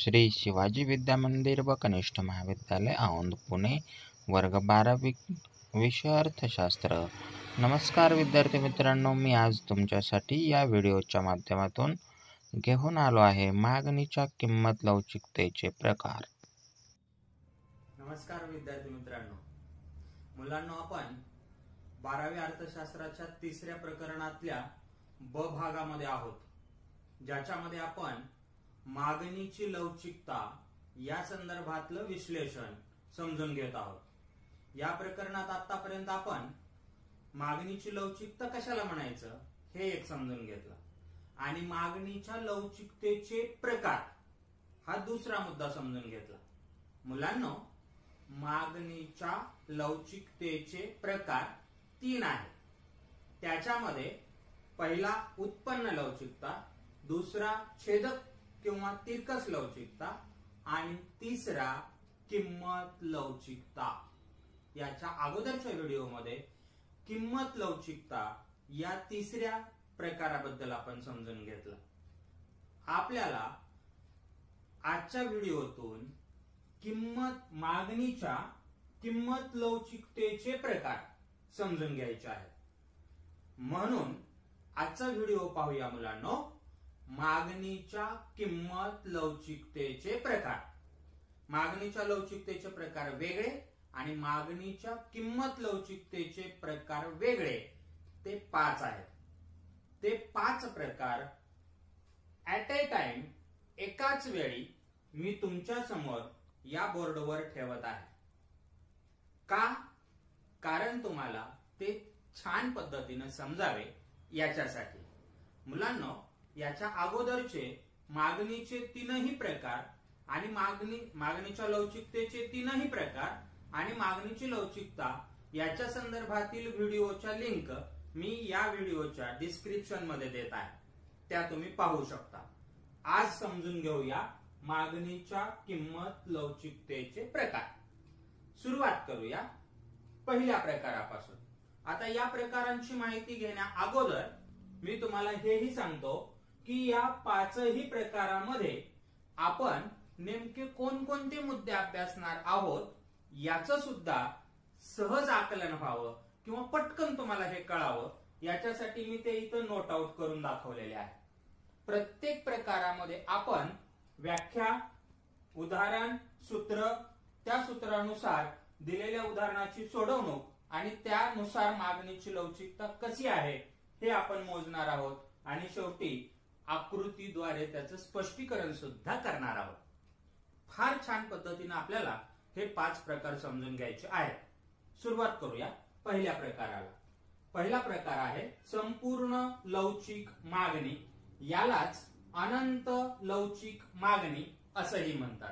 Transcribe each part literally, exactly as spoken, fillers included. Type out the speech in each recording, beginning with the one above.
श्री शिवाजी विद्या मंदिर व कनिष्ठ महाविद्यालय औंध पुणे वर्ग बारावी विषय अर्थशास्त्र। नमस्कार विद्यार्थी मित्रांनो, मी आज तुमच्यासाठी या व्हिडिओच्या माध्यमातून घेऊन आलो आहे मागणीच्या किंमत लवचिकतेचे प्रकार। नमस्कार विद्यार्थी मित्रांनो, मुलांनो आपण बारावी अर्थशास्त्राच्या तिसऱ्या प्रकरणातल्या ब भागामध्ये आहोत, ज्याच्यामध्ये आपण मागणीची लवचिकता या संदर्भातलं विश्लेषण समजून घेत आहोत। या प्रकरणात आतापर्यंत आपण मागणीची लवचिकता कशाला म्हणायचं हे एक समजून घेतलं आणि मागणीच्या लवचिकतेचे प्रकार हा दुसरा मुद्दा समजून घेतला। मुलांनो, मागणीच्या लवचिकतेचे प्रकार तीन आहेत। त्याच्यामध्ये पहिला उत्पन्न लवचिकता, दुसरा छेदक किंवा तिरकस लवचिकता आणि तिसरा किंमत लवचिकता। याच्या अगोदरच्या व्हिडिओमध्ये किंमत लवचिकता या तिसऱ्या प्रकाराबद्दल आपण समजून घेतलं। आपल्याला आजच्या व्हिडिओतून किंमत मागणीच्या किंमत लवचिकतेचे प्रकार समजून घ्यायचे आहेत। म्हणून आजचा व्हिडिओ पाहूया मुलांनो, मागणीच्या किंमत लवचिकतेचे प्रकार। मागणीच्या लवचिकतेचे प्रकार वेगळे आणि मागणीच्या किंमत लवचिकतेचे प्रकार वेगळे, ते पाच आहेत। ते पाच प्रकार ऍट ए टाइम एकाच वेळी मी तुमच्या समोर या बोर्डवर ठेवत आहे। का? कारण तुम्हाला ते छान पद्धतीने समजावे याच्यासाठी। मुलांनो, याच्या अगोदरचे मागणीचे तीनही प्रकार आणि मागणी मागणीच्या लवचिकतेचे तीनही प्रकार आणि मागणीची लवचिकता याच्या संदर्भातील व्हिडिओच्या लिंक मी या व्हिडिओच्या डिस्क्रिप्शन मध्ये देत आहे, त्या तुम्ही पाहू शकता। आज समजून घेऊया मागणीच्या किंमत लवचिकतेचे प्रकार। सुरुवात करूया पहिल्या प्रकारापासून। आता या प्रकारांची माहिती घेण्या अगोदर मी तुम्हाला हेही सांगतो की या पाचही प्रकारामध्ये आपण नेमके कोणकोणते मुद्दे अभ्यासणार आहोत याचं सुद्धा सहज आकलन व्हावं किंवा पटकन तुम्हाला हे कळावं याच्यासाठी मी ते इथं नोट आउट करून दाखवलेले आहे। प्रत्येक प्रकारामध्ये आपण व्याख्या, उदाहरण, सूत्र, त्या सूत्रानुसार दिलेल्या उदाहरणाची सोडवणूक आणि त्यानुसार मागणीची लवचिकता कशी आहे हे आपण मोजणार आहोत आणि शेवटी आकृतीद्वारे त्याचं स्पष्टीकरण सुद्धा करणार आहोत। फार छान पद्धतीने आपल्याला हे पाच प्रकार समजून घ्यायचे आहेत। सुरुवात करूया पहिल्या प्रकाराला। पहिला प्रकार आहे संपूर्ण लवचिक मागणी, यालाच अनंत लवचिक मागणी असंही म्हणतात।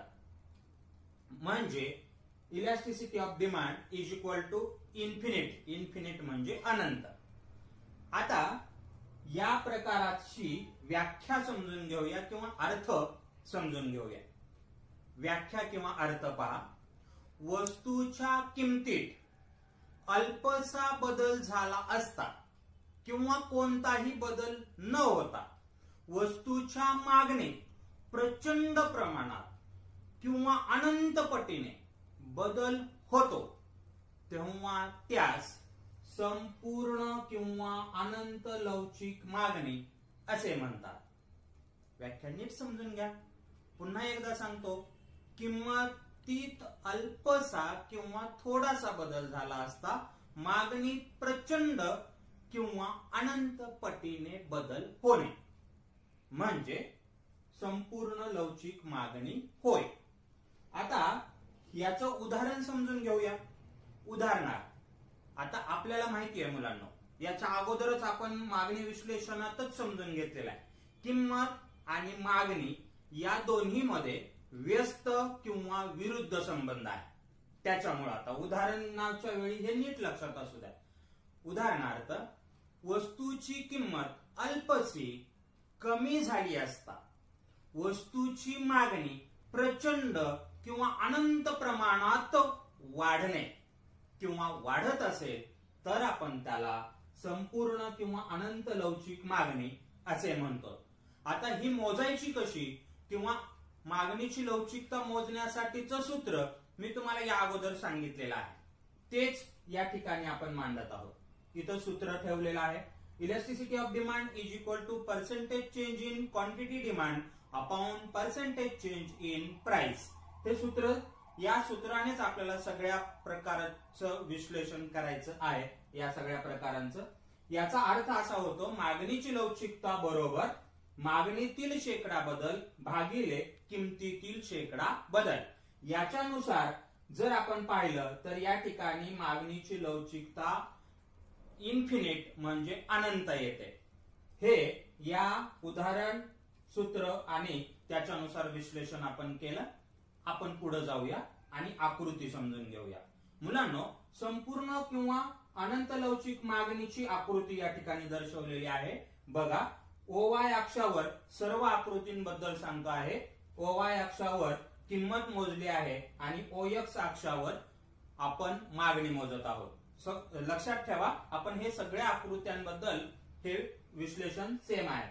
म्हणजे elasticity of demand is equal to infinite. Infinite म्हणजे अनंत। आता या प्रकाराची व्याख्या समजून घेऊया किंवा अर्थ समजून घेऊया। व्याख्या किंवा अर्थ पहा। वस्तूच्या किमतीत अल्पसा बदल झाला असता किंवा कोणताही बदल न होता वस्तूच्या मागणीत प्रचंड प्रमाणात किंवा अनंत पटीने बदल होतो, तेव्हा त्यास संपूर्ण किंवा अनंत लवचिक मागणी असे म्हणतात। व्याख्या नीट समजून घ्या। पुन्हा एकदा सांगतो, किंमतीत अल्पसा किंवा थोडासा बदल झाला असता मागणीत प्रचंड किंवा अनंत पटीने बदल होणे म्हणजे संपूर्ण लवचिक मागणी होय। आता याचं उदाहरण समजून घेऊया। उदाहरणार्थ, आता आपल्याला माहिती आहे मुलांनो, याच्या अगोदरच आपण मागणी विश्लेषणातच समजून घेतलेला आहे, किंमत आणि मागणी या दोन्ही मध्ये व्यस्त किंवा विरुद्ध संबंध आहे। त्याच्यामुळे आता उदाहरणाच्या वेळी हे नीट लक्षात असू द्या। उदाहरणार्थ, वस्तूची किंमत अल्पशी कमी झाली असता वस्तूची मागणी प्रचंड किंवा अनंत प्रमाणात वाढणे किंवा वाढत असेल तर आपण त्याला संपूर्ण किंवा अनंत लवचिक मागणी असे म्हणतो। आता ही मोजायची कशी किंवा मागणीची लवचिकता मोजण्यासाठीचं सूत्र मी तुम्हाला या अगोदर सांगितलेलं आहे, तेच या ठिकाणी आपण मांडत आहोत. इथं सूत्र ठेवलेलं आहे, elasticity of demand is equal to percentage change in quantity demand upon percentage change in price. हे सूत्र, या सूत्रानेच आपल्याला सगळ्या प्रकाराचं विश्लेषण करायचं आहे. या सगळ्या प्रकारांचं याचा अर्थ असा होतो, मागणीची लवचिकता बरोबर मागणीतील शेकडा बदल भागिले किमतीतील शेकडा बदल. याच्यानुसार जर आपण पाहिलं तर या ठिकाणी मागणीची लवचिकता इन्फिनिट म्हणजे अनंत येते. हे या उदाहरण सूत्र आणि त्याच्यानुसार विश्लेषण आपण केलं. आपण पुढे जाऊया आणि आकृती समजून घेऊया. मुलांनो, संपूर्ण किंवा अनंत लवचिक मागणीची आकृती या ठिकाणी दर्शवलेली आहे. बघा, ओवाय अक्षावर सर्व आकृतींबद्दल सांगतो आहे. ओवाय अक्षावर किंमत मोजली आहे आणि ओएक्स अक्षावर आपण मागणी मोजत आहोत. लक्षात ठेवा, आपण हे सगळ्या आकृत्यांबद्दल हे विश्लेषण सेम आहे.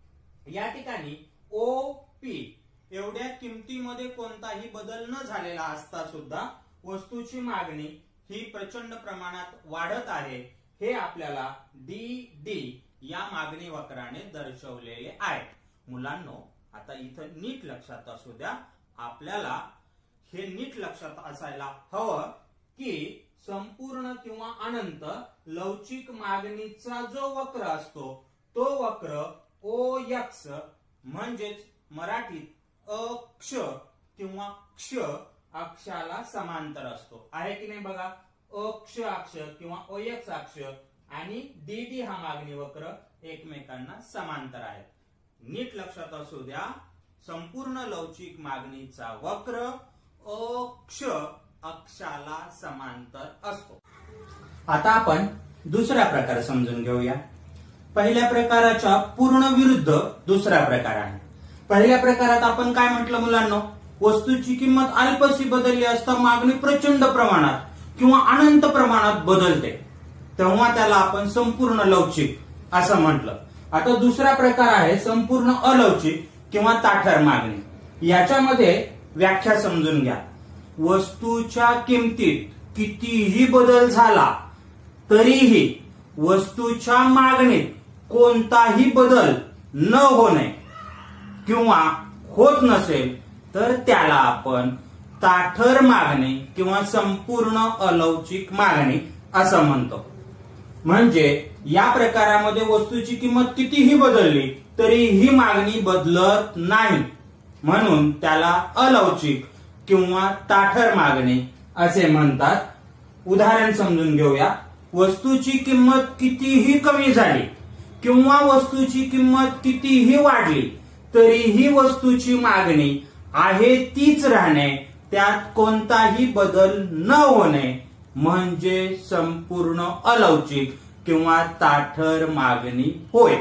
या ठिकाणी ओ पी एवढ्या किमतीमध्ये कोणताही बदल न झालेला असता सुद्धा वस्तूची मागणी ही प्रचंड प्रमाणात वाढत आहे, हे आपल्याला डी डी या मागणी वक्राने दर्शवलेले आहे. मुलांनो, आता इथं नीट लक्षात असू द्या, आपल्याला हे नीट लक्षात असायला हवं की संपूर्ण किंवा अनंत लवचिक मागणीचा जो वक्र असतो तो वक्र ओ एक्स म्हणजेच मराठीत अक्ष किंवा क्ष अक्षाला समांतर असतो. आहे की नाही बघा, अक्ष अक्ष किंवा ओएक्स अक्ष आणि डी डी हा मागणी वक्र एकमेकांना समांतर आहेत. नीट लक्षात असू द्या, संपूर्ण लवचिक मागणीचा वक्र अक्ष अक्षाला समांतर असतो. आता आपण दुसरा प्रकार समजून घेऊया. पहिल्या प्रकाराच्या पूर्ण विरुद्ध दुसरा प्रकार आहे. पहिल्या प्रकारात आपण काय म्हटलं मुलांनो, वस्तूची किंमत अल्पशी बदलली असता मागणी प्रचंड प्रमाणात किंवा अनंत प्रमाणात बदलते, तेव्हा त्याला आपण संपूर्ण लवचिक असं म्हटलं. आता दुसरा प्रकार आहे संपूर्ण अलवचिक किंवा ताठर मागणी. याच्यामध्ये व्याख्या समजून घ्या. वस्तूच्या किमतीत कितीही बदल झाला तरीही वस्तूच्या मागणीत कोणताही बदल न होणे किंवा होत नसेल तर त्याला आपण ताठर मागणी किंवा संपूर्ण अलवचिक मागणी असं म्हणतो. म्हणजे या प्रकारामध्ये वस्तूची किंमत कितीही बदलली तरी ही मागणी बदलत नाही, म्हणून त्याला अलवचिक किंवा ताठर मागणी असे म्हणतात. उदाहरण समजून घेऊया. वस्तूची किंमत कितीही कमी झाली किंवा वस्तूची किंमत कितीही वाढली तरीही वस्तूची मागणी आहे तीच राहणे, त्यात कोणताही बदल न होणे म्हणजे संपूर्ण अलवचिक किंवा ताठर मागणी होय.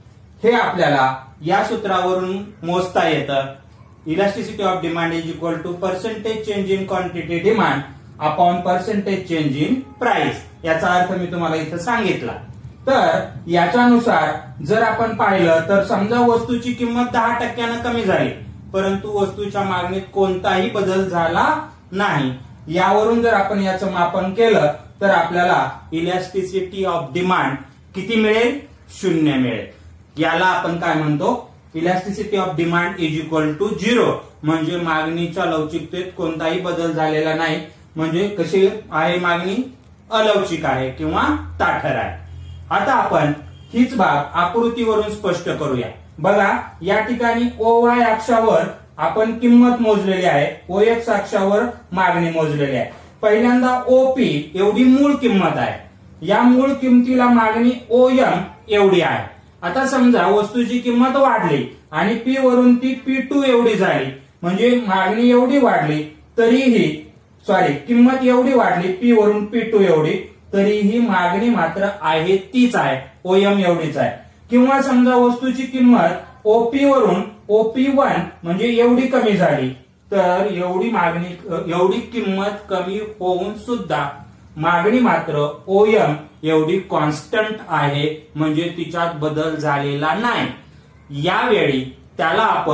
हे आपल्याला या सूत्रावरून मोजता येतं. Elasticity of demand is equal to percentage change in quantity demand upon percentage change in price. याचा अर्थ मी तुम्हाला इथं सांगितला. तर याच्यानुसार जर आपण पाहिलं तर समजा वस्तूची किंमत दहा टक्क्यानं कमी झाली परंतु वस्तूच्या मागणीत कोणताही बदल झाला नाही, यावरून जर आपण याचं मापन केलं तर आपल्याला इलास्टिसिटी ऑफ डिमांड किती मिळेल? शून्य मिळेल. याला आपण काय म्हणतो? Elasticity of demand is equal to zero. म्हणजे मागणीच्या लवचिकतेत कोणताही बदल झालेला नाही. म्हणजे कशी आहे मागणी? अलवचिक आहे किंवा ताठर आहे. आता आपण हीच बाब आकृतीवरून स्पष्ट करूया. बघा, या ठिकाणी ओ वाय अक्षावर आपण किंमत मोजलेली आहे, ओ एक्स अक्षावर मागणी मोजलेली आहे. पहिल्यांदा ओ पी एवढी मूळ किंमत आहे. या मूळ किमतीला मागणी ओ एम एवढी आहे. आता समजा वस्तूची किंमत वाढली आणि पी वरून ती पी टू एवढी झाली, म्हणजे मागणी एवढी वाढली तरीही सॉरी किंमत एवढी वाढली पी वरून पी टू एवढी, तरीही मागणी मात्र आहे तीच आहे, ओ एम एवढीच आहे. किंवा समजा वस्तूची किंमत ओपी वरून ओपी वन म्हणजे एवढी कमी झाली, तर एवढी मागणी एवढी किंमत कमी होऊन सुद्धा मागणी मात्र ओ एम एवढी कॉन्स्टंट आहे, म्हणजे तिच्यात बदल झालेला नाही. यावेळी त्याला आपण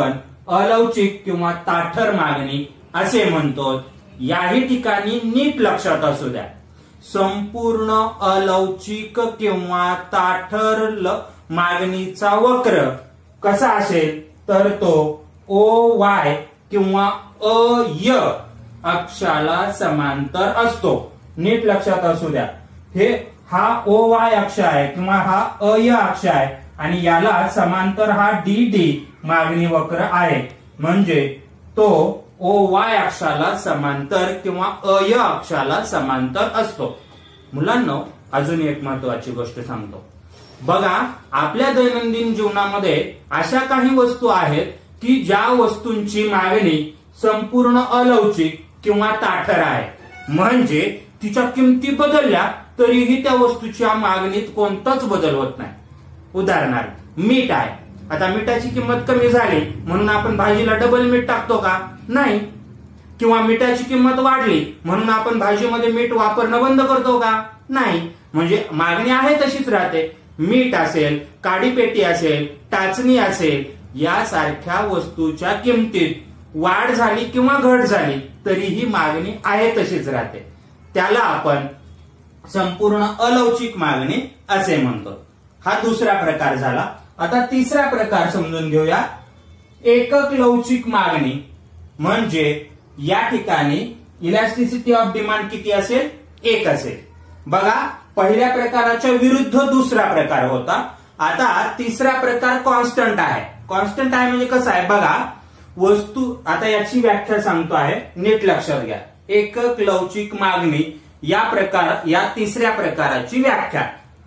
अलवचिक किंवा ताठर मागणी असे म्हणतो. याही ठिकाणी नीट लक्षात असू द्या, संपूर्ण अलवचिक किंवा ताठर मागणीचा वक्र कसा असेल तर तो ओ वाय किंवा अय अक्षाला समांतर असतो. नीट लक्षात असू द्या, हे हा ओ वाय अक्ष आहे किंवा हा अय अक्ष आहे आणि याला समांतर हा डी डी मागणी वक्र आहे. म्हणजे तो ओ वाय अक्षाला समांतर किंवा अय अक्षाला समांतर असतो. मुलांनो, अजून एक महत्वाची गोष्ट सांगतो. बघा, आपल्या दैनंदिन जीवनामध्ये अशा काही वस्तू आहेत की ज्या वस्तूंची मागणी संपूर्ण अलवचिक किंवा ताठर आहे. म्हणजे तिच्या किमती बदलल्या तरीही त्या वस्तूच्या मागणीत कोणताच बदल होत नाही. उदाहरणार्थ मीठ आहे. आता मिठाची किंमत कमी झाली म्हणून आपण भाजीला डबल मीठ टाकतो का? नाही. किंवा मिठाची किंमत वाढली म्हणून आपण भाजीमध्ये मीठ वापरणं बंद करतो का? नाही. म्हणजे मागणी आहे तशीच राहते. मीठ असेल, काडीपेटी असेल, टाचणी असेल, यासारख्या वस्तूच्या किमतीत वाढ झाली किंवा घट झाली तरीही मागणी आहे तशीच राहते. त्याला आपण संपूर्ण अलवचिक मागणी असे म्हणतो. हा दुसरा प्रकार झाला. आता तिसरा प्रकार समजून घेऊया, एकक लवचिक मागणी. म्हणजे या ठिकाणी इलॅस्टिसिटी ऑफ डिमांड किती असेल? एक असेल. बघा, पहिल्या प्रकाराच्या विरुद्ध दुसरा प्रकार होता. आता तिसरा प्रकार कॉन्स्टंट आहे. कॉन्स्टंट आहे म्हणजे कसं आहे बघा, वस्तू, आता याची व्याख्या सांगतो आहे, नीट लक्षात घ्या. एकक लवचिक मागणी या प्रकार या तिसऱ्या प्रकाराची व्याख्या,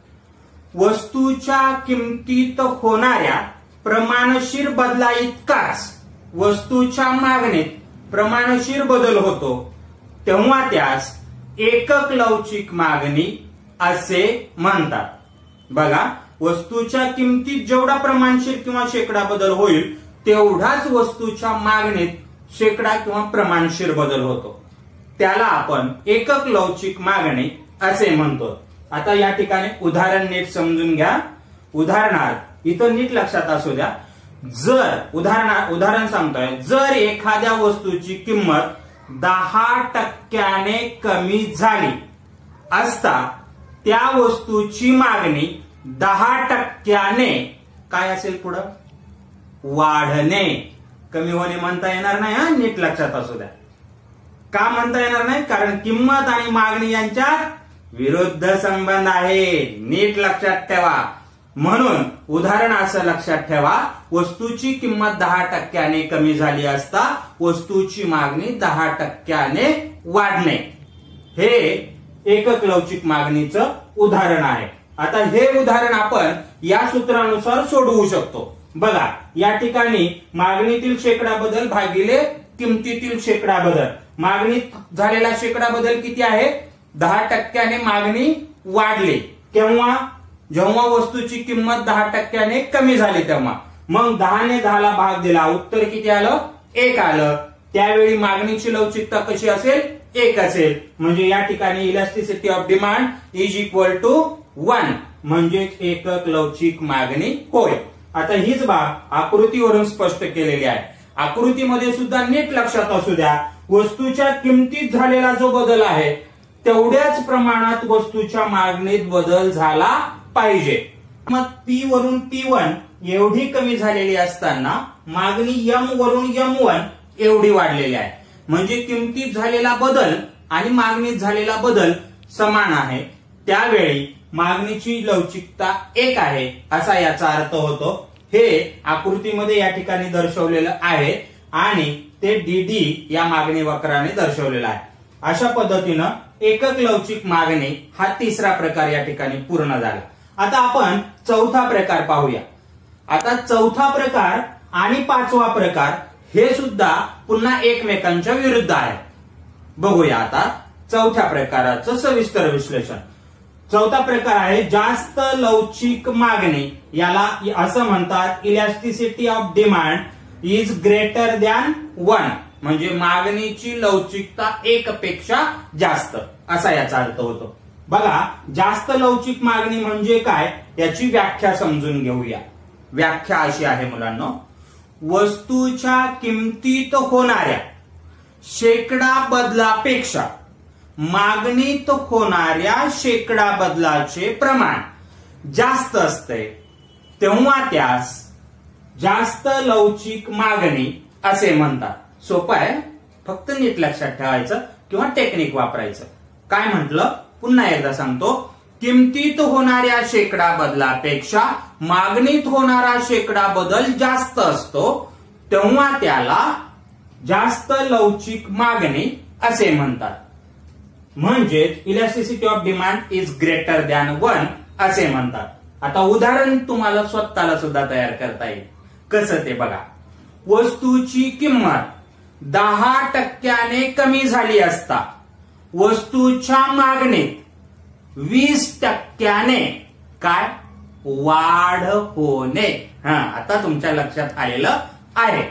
वस्तूच्या किमतीत होणाऱ्या प्रमाणशीर बदला इतकाच वस्तूच्या मागणीत प्रमाणशीर बदल होतो तेव्हा त्यास एकक लवचिक मागणी असे म्हणतात. बघा, वस्तूच्या किमतीत जेवढा प्रमाणशीर किंवा शेकडा बदल होईल तेवढाच वस्तूच्या मागणीत शेकडा किंवा प्रमाणशीर बदल होतो. त्याला आपण एकक लवचिक मागणी असे म्हणतो. आता या ठिकाणी उदाहरण नीट समजून घ्या. उदाहरणार्थ इथं नीट लक्षात असू द्या. जर उदाहरण उदाहरण सांगतोय, जर एखाद्या वस्तूची किंमत दहा टक्क्याने कमी झाली असता त्या वस्तूची मागणी दहा टक्क्याने काय असेल? पुढं वाढणे. कमी होणे म्हणता येणार नाही. हा, नीट लक्षात असू द्या. का म्हणता येणार नाही? कारण किंमत आणि मागणी यांच्यात विरुद्ध संबंध आहे. नीट लक्षात ठेवा. म्हणून उदाहरण असं लक्षात ठेवा, वस्तूची किंमत दहा टक्क्याने कमी झाली असता वस्तूची मागणी दहा टक्क्याने वाढणे. हे एकक लवचिक मागणीचं उदाहरण आहे. आता हे उदाहरण आपण या सूत्रानुसार सोडवू शकतो. बघा, या ठिकाणी मागणीतील शेकडा बदल भागिले किमतीतील शेकडा बदल. मागणीत झालेला शेकडा बदल किती आहे? दहा टक्क्याने मागणी वाढली. केव्हा? जेव्हा वस्तूची किंमत दहा टक्क्याने कमी झाली तेव्हा. मग दहाने दहाला भाग दिला, उत्तर किती आलं? एक आलं. त्यावेळी मागणीची लवचिकता कशी असेल? एक असेल. म्हणजे या ठिकाणी elasticity of demand is equal to one, म्हणजेच एकक लवचिक मागणी होय. आता हीच बाब आकृतीवरून स्पष्ट केलेली आहे. आकृतीमध्ये सुद्धा नीट लक्षात असू द्या, वस्तूच्या किमतीत झालेला जो बदल आहे तेवढ्याच प्रमाणात वस्तूच्या मागणीत बदल झाला पाहिजे. मग पी वरून पी वन एवढी कमी झालेली असताना मागणी यम वरून यम वन एवढी वाढलेली आहे. म्हणजे किमतीत झालेला बदल आणि मागणीत झालेला बदल समान आहे. त्यावेळी मागणीची लवचिकता एक आहे असा याचा अर्थ होतो. हे आकृतीमध्ये या ठिकाणी दर्शवलेलं आहे आणि ते डीडी या मागणी वक्राने दर्शवलेलं आहे. अशा पद्धतीनं एकक लवचिक मागणी हा तिसरा प्रकार या ठिकाणी पूर्ण झाला. आता आपण चौथा प्रकार पाहूया. आता चौथा प्रकार आणि पाचवा प्रकार हे सुद्धा पुन्हा एकमेकांच्या विरुद्ध आहे. बघूया आता चौथ्या प्रकाराचं सविस्तर विश्लेषण. चौथा प्रकार आहे जास्त लवचिक मागणी. याला असं म्हणतात elasticity of demand is greater than one, म्हणजे मागणीची लवचिकता एक पेक्षा जास्त असा याचा अर्थ होतो. बघा, जास्त लवचिक मागणी म्हणजे काय याची व्याख्या समजून घेऊया. व्याख्या अशी आहे मुलांनो, वस्तूच्या किमतीत होणाऱ्या शेकडा बदलापेक्षा मागणीत होणाऱ्या शेकडा बदलाचे प्रमाण जास्त असते तेव्हा त्यास जास्त लवचिक मागणी असे म्हणतात. सोपं आहे, फक्त नीट लक्षात ठेवायचं किंवा टेक्निक वापरायचं. काय म्हटलं पुन्हा एकदा सांगतो. किमतीत होणाऱ्या शेकडा बदलापेक्षा मागणीत होणारा शेकडा बदल जास्त असतो तेव्हा त्याला जास्त लवचिक मागणी असे म्हणतात. म्हणजेच elasticity of demand is greater than one असे म्हणतात. आता उदाहरण तुम्हाला स्वतःला सुद्धा तयार करता येईल. कसं ते बघा. वस्तूची किंमत दहा टक्क्याने कमी झाली असता वस्तूच्या मागणीत वीस टक्क्याने काय वाढ होणे. हा, आता तुमच्या लक्षात आलेलं आहे.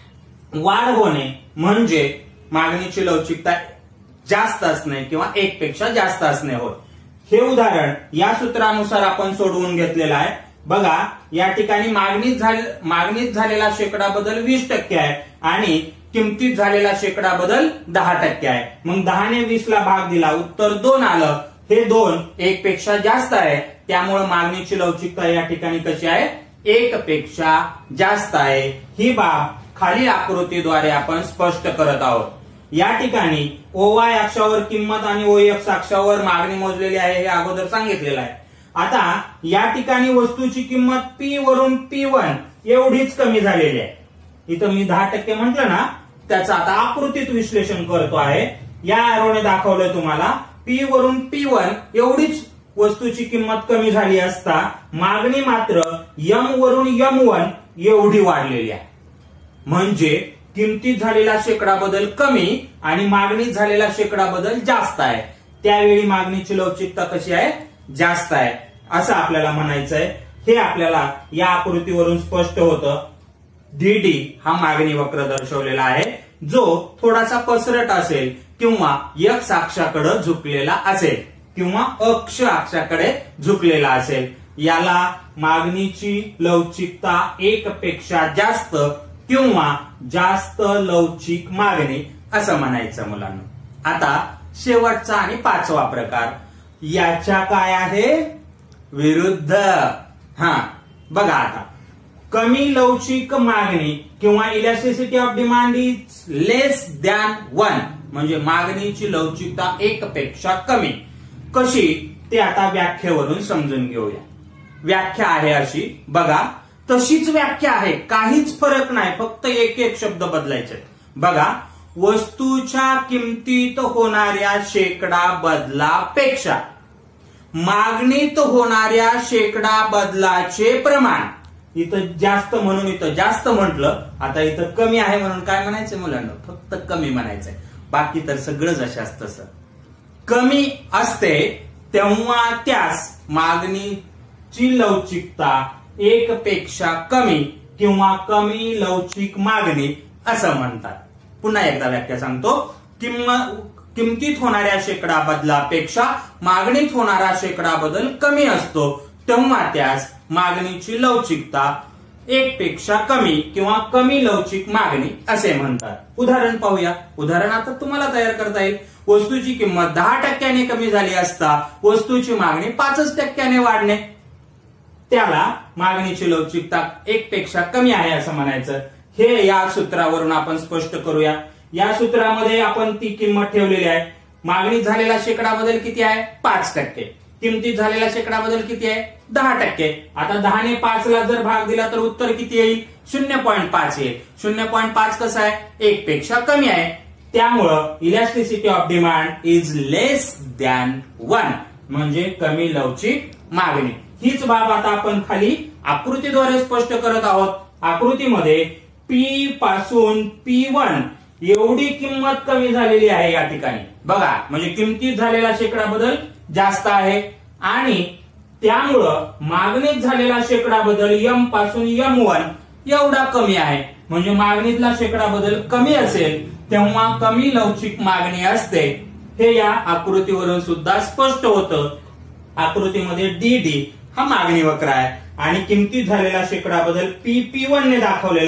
वाढ होणे म्हणजे मागणीची लवचिकता जास्त असणे किंवा एक पेक्षा जास्त असणे होय. हे उदाहरण या सूत्रानुसार आपण सोडवून घेतलेलं आहे. बघा, या ठिकाणी मागणीत झाले मागणीत झालेला शेकडा बदल वीस टक्के आहे आणि किमतीत झालेला शेकडा बदल दहा टक्के आहे. मग दहाने वीस ला भाग दिला, उत्तर दोन आलं. हे दोन एक पेक्षा जास्त आहे, त्यामुळे मागणीची लवचिकता या ठिकाणी कशी आहे, एक पेक्षा जास्त आहे. ही बाब खालील आकृतीद्वारे आपण स्पष्ट करत आहोत. या ठिकाणी ओवाय अक्षावर किंमत आणि ओएक्स अक्षावर मागणी मोजलेली आहे हे अगोदर सांगितलेलं आहे. आता या ठिकाणी वस्तूची किंमत पी वरून पी वन एवढीच कमी झालेली आहे. इथं मी दहा टक्के म्हटलं ना, त्याचं आता आकृतीत विश्लेषण करतो आहे. या एरोने दाखवलंय तुम्हाला पी वरून पी वन एवढीच वस्तूची किंमत कमी झाली असता मागणी मात्र यम वरून यम वन एवढी वाढलेली आहे. म्हणजे किमतीत झालेला शेकडा बदल कमी आणि मागणीत झालेला शेकडा बदल जास्त आहे. त्यावेळी मागणीची लवचिकता कशी आहे, जास्त आहे असं आपल्याला म्हणायचंय. हे आपल्याला या आकृतीवरून स्पष्ट होतं. डीडी हा मागणी वक्र दर्शवलेला आहे जो थोडासा पसरट असेल किंवा एक्स अक्षाकडे झुकलेला असेल किंवा अक्ष अक्षाकडे झुकलेला असेल. याला मागणीची लवचिकता एक पेक्षा जास्त किंवा जास्त लवचिक मागणी असं म्हणायचं मुलांना. आता शेवटचा आणि पाचवा प्रकार, याच्या काय आहे, विरुद्ध. हा बघा, आता कमी लवचिक मागणी किंवा elasticity of demand is less than one म्हणजे मागणीची लवचिकता एक पेक्षा कमी. कशी ते आता व्याख्येवरून समजून घेऊया. व्याख्या आहे अशी, बघा तशीच व्याख्या आहे, काहीच फरक नाही, फक्त एक एक शब्द बदलायचे. बघा, वस्तूच्या किमतीत होणाऱ्या शेकडा बदलापेक्षा मागणीत होणाऱ्या शेकडा बदलाचे प्रमाण. इथं जास्त म्हणून इथं जास्त म्हटलं, आता इथं कमी आहे म्हणून काय म्हणायचं मुलांना, फक्त कमी म्हणायचंय. बाकी तर सगळं जशाच तसं. कमी असते तेव्हा त्यास मागणीची लवचिकता एक पेक्षा कमी किंवा कमी लवचिक मागणी असं म्हणतात. पुन्हा एकदा व्याख्या सांगतो. किंमत किमतीत होणाऱ्या शेकडा बदलापेक्षा मागणीत होणारा शेकडा बदल कमी असतो तेव्हा त्यास मागणीची लवचिकता एक पेक्षा कमी किंवा कमी लवचिक मागणी असे म्हणतात. उदाहरण पाहूया. उदाहरण आता तुम्हाला तयार करता येईल. वस्तूची किंमत दहा टक्क्याने कमी झाली असता वस्तूची मागणी पाचच टक्क्याने वाढणे, त्याला मागणीची लवचिकता एक पेक्षा कमी आहे असं म्हणायचं. हे या सूत्रावरून आपण स्पष्ट करूया. या सूत्रामध्ये आपण ती किंमत ठेवलेली आहे. मागणीत झालेला शेकडा बदल किती आहे, पाच टक्के. किमतीत झालेला शेकडा बदल किती आहे, दहा टक्के. आता दहाने पाच ला जर भाग दिला तर उत्तर किती येईल, शून्य पॉईंट पाच येईल. शून्य पॉईंट पाच कसं आहे, एक पेक्षा कमी आहे. त्यामुळं elasticity of demand is less than one म्हणजे कमी लवचिक मागणी. हीच बाब आता आपण खाली आकृतीद्वारे स्पष्ट करत आहोत. आकृतीमध्ये पी पासून पी वन एवढी किंमत कमी झालेली आहे या ठिकाणी. बघा, म्हणजे किमतीत झालेला शेकडा बदल जास्त आहे आणि त्यामुळं मागणीत झालेला शेकडा बदल यम पासून यम वन एवढा कमी आहे. म्हणजे मागणीतला शेकडा बदल कमी असेल तेव्हा कमी लवचिक मागणी असते. हे या आकृतीवरून सुद्धा स्पष्ट होतं. आकृतीमध्ये डी डी हा मागणी वक्र आहे आणि किमतीत झालेला शेकडा बदल पी पी वन ने दाखवलेला आहे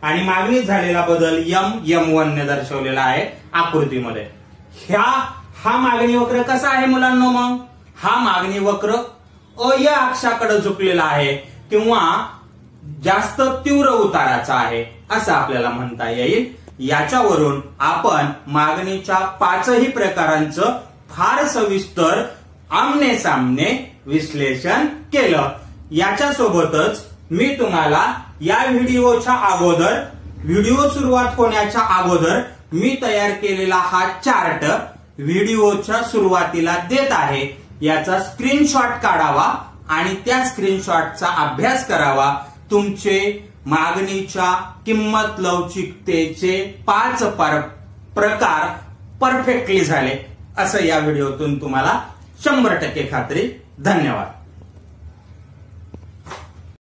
आणि मागणीत झालेला बदल यम यम वन ने दर्शवलेला आहे आकृतीमध्ये. ह्या हा मागणी वक्र कसा आहे मुलांनो? मग हा मागणी वक्र अय अक्षाकडे झुकलेला आहे किंवा जास्त तीव्र उताराचा आहे असं आपल्याला म्हणता येईल. याच्यावरून आपण मागणीच्या पाचही प्रकारांचं फार सविस्तर आमने सामने विश्लेषण केलं. याच्या सोबतच मी तुम्हाला या व्हिडिओच्या अगोदर व्हिडिओ सुरुवात होण्याच्या अगोदर मी तयार केलेला हा चार्ट व्हिडिओच्या सुरुवातीला देत आहे. याचा स्क्रीनशॉट काढावा आणि त्या स्क्रीनशॉटचा अभ्यास करावा. तुमचे मागणीच्या किंमत लवचिकतेचे पाच प्रकार परफेक्टली झाले असं या व्हिडिओतून तुम्हाला शंभर टक्के खात्री. धन्यवाद.